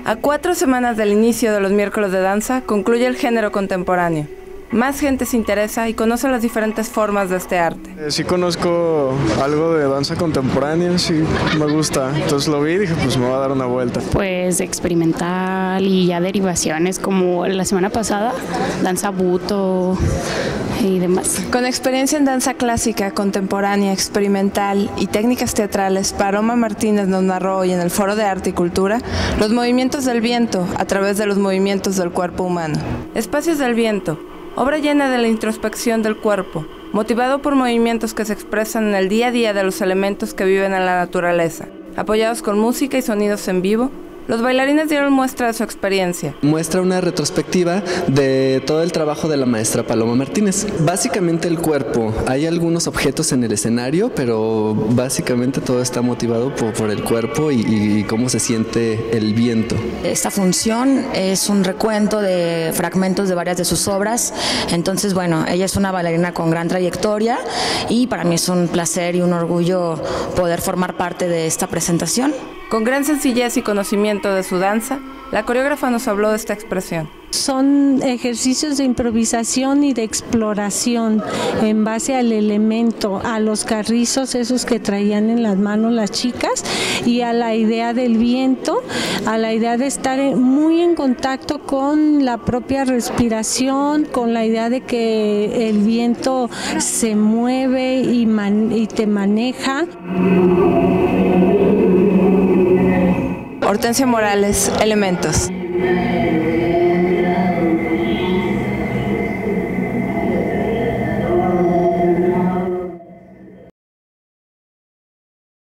A 4 semanas del inicio de los miércoles de danza, concluye el género contemporáneo. Más gente se interesa y conoce las diferentes formas de este arte. Sí conozco algo de danza contemporánea, sí me gusta. Entonces lo vi y dije, pues me voy a dar una vuelta. Pues experimental y ya derivaciones como la semana pasada, danza buto y demás. Con experiencia en danza clásica, contemporánea, experimental y técnicas teatrales, Paloma Martínez nos narró hoy en el Foro de Arte y Cultura los movimientos del viento a través de los movimientos del cuerpo humano. Espacios del viento, obra llena de la introspección del cuerpo, motivado por movimientos que se expresan en el día a día de los elementos que viven en la naturaleza. Apoyados con música y sonidos en vivo, los bailarines dieron muestra de su experiencia. Muestra una retrospectiva de todo el trabajo de la maestra Paloma Martínez. Básicamente el cuerpo, hay algunos objetos en el escenario, pero básicamente todo está motivado por el cuerpo y cómo se siente el viento. Esta función es un recuento de fragmentos de varias de sus obras, entonces bueno, ella es una bailarina con gran trayectoria y para mí es un placer y un orgullo poder formar parte de esta presentación. Con gran sencillez y conocimiento de su danza, la coreógrafa nos habló de esta expresión. Son ejercicios de improvisación y de exploración en base al elemento, a los carrizos esos que traían en las manos las chicas y a la idea del viento, a la idea de estar muy en contacto con la propia respiración, con la idea de que el viento se mueve y te maneja. Hortensia Morales, Elementos.